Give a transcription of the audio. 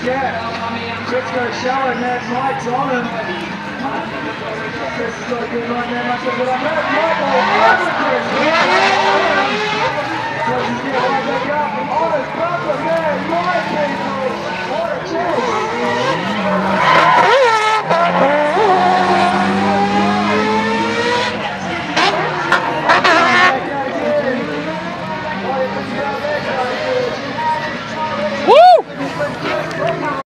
gap. Chris got a shallow, now it's Mike's on him. Chris has got a good run now, much of it. Mike over Chris. Chris is getting